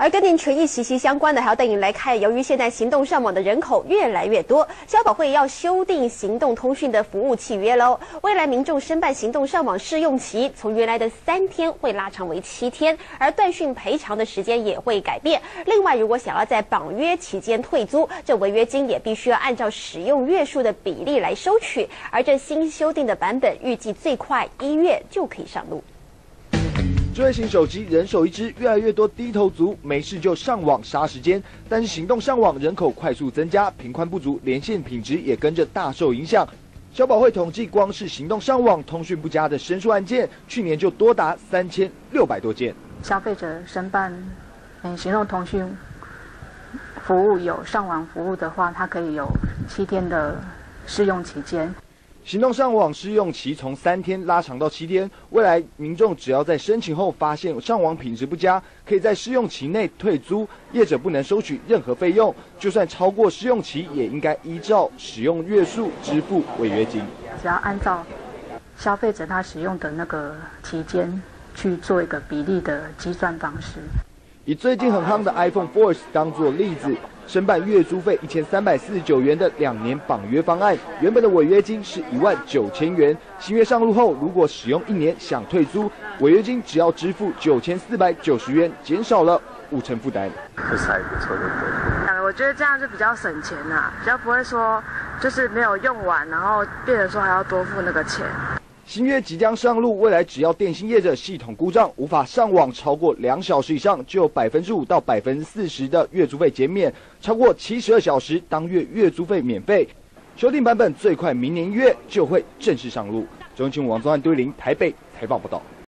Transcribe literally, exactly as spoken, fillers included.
而跟您权益息息相关的，还要带您来看，由于现在行动上网的人口越来越多，消保会要修订行动通讯的服务契约喽。未来民众申办行动上网试用期，从原来的三天会拉长为七天，而断讯赔偿的时间也会改变。另外，如果想要在绑约期间退租，这违约金也必须要按照使用月数的比例来收取。而这新修订的版本，预计最快一月就可以上路。 智慧型手机人手一只，越来越多低头族没事就上网杀时间。但是行动上网人口快速增加，频宽不足，连线品质也跟着大受影响。消保会统计，光是行动上网通讯不佳的申诉案件，去年就多达三千六百多件。 消费者申办嗯行动通讯服务有上网服务的话，它可以有七天的试用期间。 行动上网试用期从三天拉长到七天，未来民众只要在申请后发现上网品质不佳，可以在试用期内退租，业者不能收取任何费用，就算超过试用期，也应该依照使用月数支付违约金。 只要按照消费者他使用的那个期间去做一个比例的计算方式。 以最近很夯的 iPhone Force 当作例子。 申办月租费一千三百四十九元的两年绑约方案，原本的违约金是一万九千元。新约上路后，如果使用一年想退租，违约金只要支付九千四百九十元，减少了五成负担。 这是还不错的，对。 我觉得这样就比较省钱呐、啊，比较不会说就是没有用完，然后变成说还要多付那个钱。 新约即将上路，未来只要电信业者系统故障无法上网超过两小时以上，就有百分之五到百分之四十的月租费减免；超过七十二小时，当月月租费免费。修订版本最快明年一月就会正式上路。中新闻王宗汉、堆林台北采访报道。